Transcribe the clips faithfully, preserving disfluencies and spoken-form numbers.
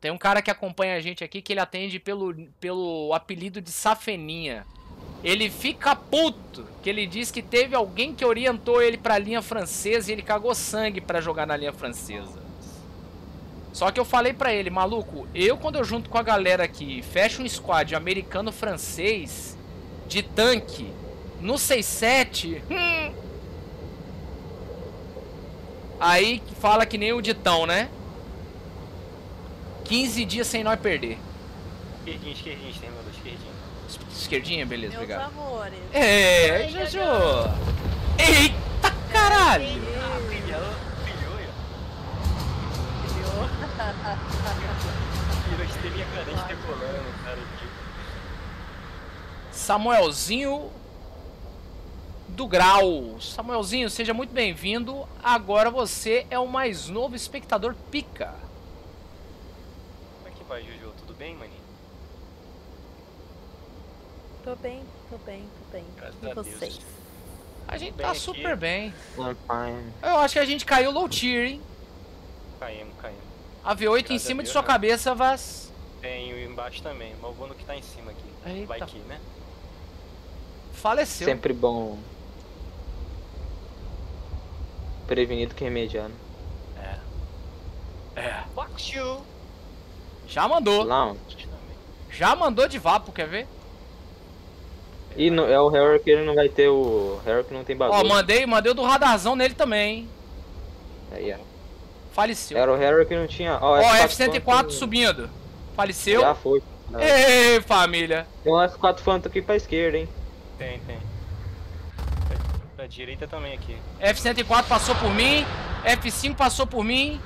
Tem um cara que acompanha a gente aqui que ele atende pelo, pelo apelido de Safeninha. Ele fica puto, que ele diz que teve alguém que orientou ele pra linha francesa e ele cagou sangue pra jogar na linha francesa. Só que eu falei pra ele, maluco, eu quando eu junto com a galera aqui, fecho um squad americano-francês de tanque no seis sete, hum, aí fala que nem o Ditão, né? quinze dias sem nós perder. Esquerdinha, esquerdinha, exterminador, esquerdinha. Esquerdinha, beleza, Meus obrigado. amores. É, Jojo! Eita caralho! Ah, brilhou, brilhou, virou estrelinha cadente decolando, cara, aqui. Samuelzinho do Grau. Samuelzinho, seja muito bem-vindo. Agora você é o mais novo espectador pica. Como é que vai, Jojo? Tudo bem, maninho? Tô bem, tô bem, tô bem. Graças E a vocês? Deus. A gente Bem tá aqui. super bem. I'm fine. Eu acho que a gente caiu low tier, hein? Caímos, caímos. A V oito em Graças a cima de Deus, sua né? cabeça, Vaz. Tem embaixo também, mas eu vou no que tá em cima aqui. Eita. Vai aqui, né? Faleceu. Sempre bom. Prevenido que remediado. É. É. Fuck you! Já mandou. Lounge. Também. Já mandou de vapo, quer ver? E no, é o Harry que ele não vai ter o. Harry que não tem bagulho. Ó, mandei, mandei o do radarzão nele também, hein? Aí, ó. Faleceu. Era o Harry que não tinha. Ó, Ó, F F cento e quatro subindo. Faleceu. Já foi. Ei, família. Tem um F quatro Phantom aqui pra esquerda, hein? Tem, tem. Pra, pra direita também aqui. F cento e quatro passou por mim. F cinco passou por mim.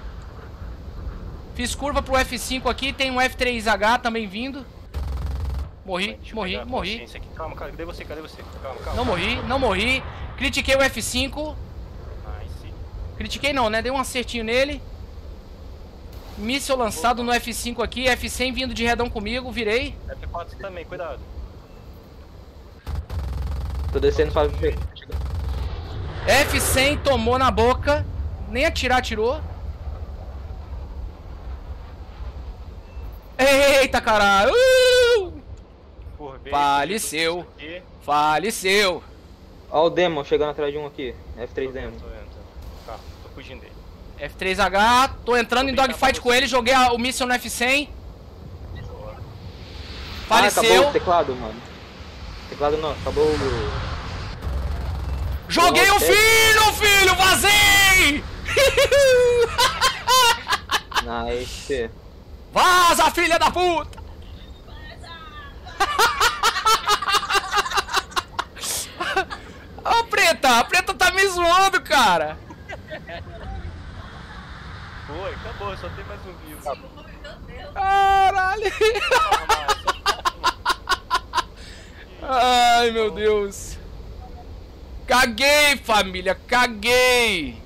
Fiz curva pro F cinco aqui. Tem um F três H também vindo. Morri, Deixa eu morri, pegar a morri. consciência aqui. Calma, cara, cadê você? Cadê você? Calma, calma. Não morri, não morri. Critiquei o F cinco. Nice. Critiquei não, né? Dei um acertinho nele. Míssil lançado no F cinco aqui. F cem vindo de redão comigo. Virei. F quatro também, cuidado. Tô descendo pra ver. F cem tomou na boca. Nem atirar atirou. Eita caralho. Uh! Por ver, Faleceu. aqui. Faleceu. Ó o Demon chegando atrás de um aqui. F três Tô vendo, Demon. tô vendo. Tá, tô fugindo dele. F três H. Tô entrando em dogfight com ele. Joguei a- o míssil no F cem. Boa. Ah, acabou Faleceu. o teclado, mano. Teclado não, acabou o. Joguei o Nossa, filho, filho. Vazei. Nice. Vaza, filha da puta. Ô, Preta. A Preta tá me zoando, cara. Foi, acabou, só tem mais um vivo. Caralho. Ai, meu Deus. Caguei, família, caguei.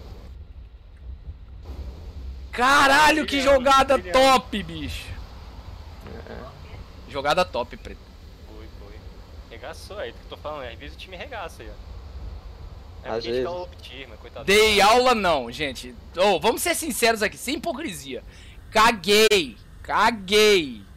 Caralho, que jogada top, bicho. Jogada top, Preto. Foi, foi. Regaçou, é isso que eu tô falando, às vezes o time regaça aí, ó. É Às porque a gente vezes. tá low tier, mas coitado. Dei aula não, gente. Oh, vamos ser sinceros aqui, sem hipocrisia. Caguei, caguei.